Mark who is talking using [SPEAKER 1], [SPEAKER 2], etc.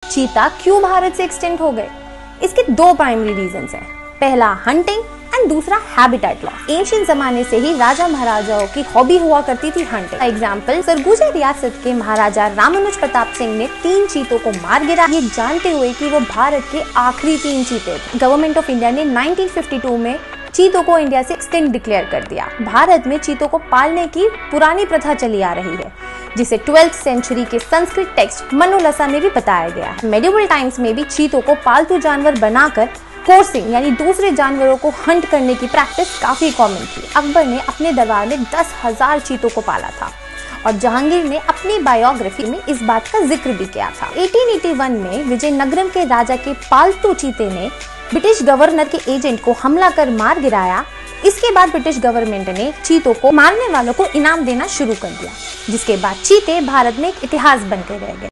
[SPEAKER 1] चीता क्यों भारत से एक्सटेंट हो गए? इसके दो प्राइमरी रीजंस हैं। पहला हंटिंग एंड दूसरा हैबिटेट लॉस। एंशिएंट जमाने से ही राजा महाराजाओं की हॉबी हुआ करती थी हंटिंग। एग्जाम्पल, सरगुजा रियासत के महाराजा रामानुज प्रताप सिंह ने 3 चीतों को मार गिरा, ये जानते हुए कि वो भारत के आखिरी 3 चीते थे। गवर्नमेंट ऑफ इंडिया ने 1952 में चीतों को इंडिया से एक्सटिंक्ट डिक्लेयर कर दिया। भारत में चीतों को पालने की पुरानी प्रथा चली आ रही है, जिसे 12th सेंचुरी के संस्कृत टेक्स्ट मनोलसा में भी बताया गया है। मेडिवल टाइम्स में भी चीतों को पालतू जानवर बनाकर कोर्सिंग यानी दूसरे जानवरों को हंट करने की प्रैक्टिस काफी कॉमन थी। अकबर ने अपने दरबार में 10,000 चीतों को पाला था और जहांगीर ने अपनी बायोग्राफी में इस बात का जिक्र भी किया था। 1881 में विजयनगरम के राजा के पालतू चीते ने ब्रिटिश गवर्नर के एजेंट को हमला कर मार गिराया। इसके बाद ब्रिटिश गवर्नमेंट ने चीतों को मारने वालों को इनाम देना शुरू कर दिया, जिसके बाद चीते भारत में एक इतिहास बनकर रह गए।